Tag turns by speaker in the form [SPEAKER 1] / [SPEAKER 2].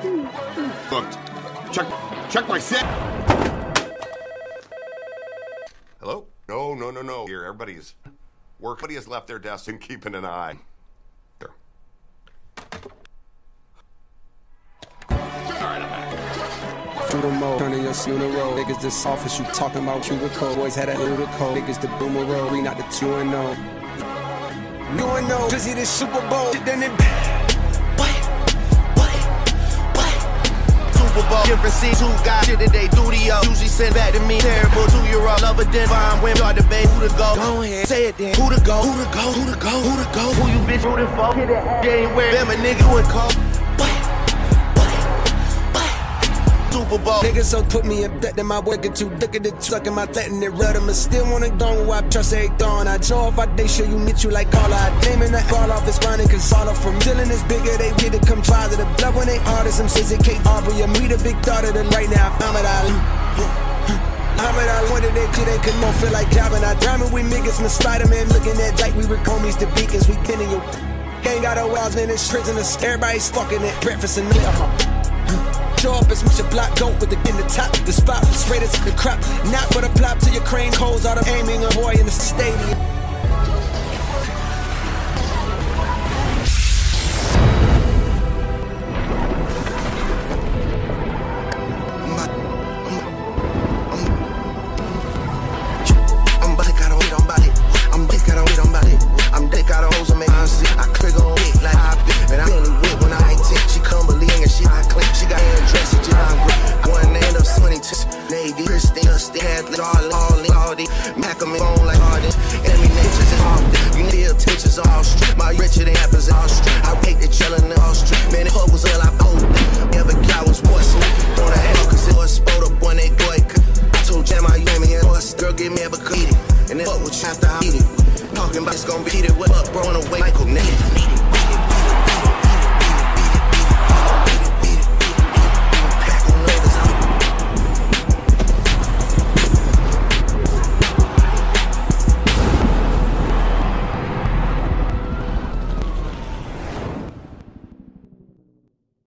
[SPEAKER 1] Look, check my set. Hello? No. Here, everybody's work. Everybody has left their desk and keeping an eye. There.
[SPEAKER 2] Shooter mode, turning your funeral. Niggas this office, you talking about cubicle. Boys had that little code. Niggas the boomer roll. We not the 2-0. You and no, Drizzy this Super Bowl. Then it.
[SPEAKER 3] Super Bowl. Different scenes, two guys, shit that they do to yo. Usually send back to me. Terrible 2-year-old lover, then fine women. Y'all debate who to go. Go ahead, say it then. Who to go? Who to go? Who to go? Who to go? Who you bitch rooting for? Hit that January. Them a nigga who would call. Super Bowl.
[SPEAKER 2] Niggas so put me in debt that my work get too thick at the tuck in my threat and it red them. Still wanna go I trust every dawn. I show off I they show you meet you like Carla. I naming that ball off is running cause all of from dealing is bigger. They get it come try to the blood when they hardest. Them says it Kate Aubrey. You meet a big daughter than right now. Muhammad Ali. What did they do? They could not feel like jabbing. I driving with niggas, Miss Spider-Man looking at like we were homies, the beacons, we pinning you. Ain't got no walls, man, it's prison. Everybody's fucking at breakfast and show up and smash your block, go with the in the top. The spot, straight as the crap. Not but a plop to your crane holes out of aiming a boy in the stadium.
[SPEAKER 3] I click on it like I been, and I only whip when I ain't tick. She come believing and she I click. She got hair dressed, she I'm grip. One end up 20 Navy, Christine, Dusty, Hadley, all the Mac on me bone like all this. Enemy natures is all this. You need attentions all street. My richer than apples all street. I hate the chillin' in all street. Man, the pub was all I owed. Every guy was moist. On the hell, cause it was sport up when they boy. I told Jam I you me and horse. Girl, give me a bucket. And then fuck with you after I eat it. Talking about it's gonna be heated with up, bro, on the way, Michael Nate.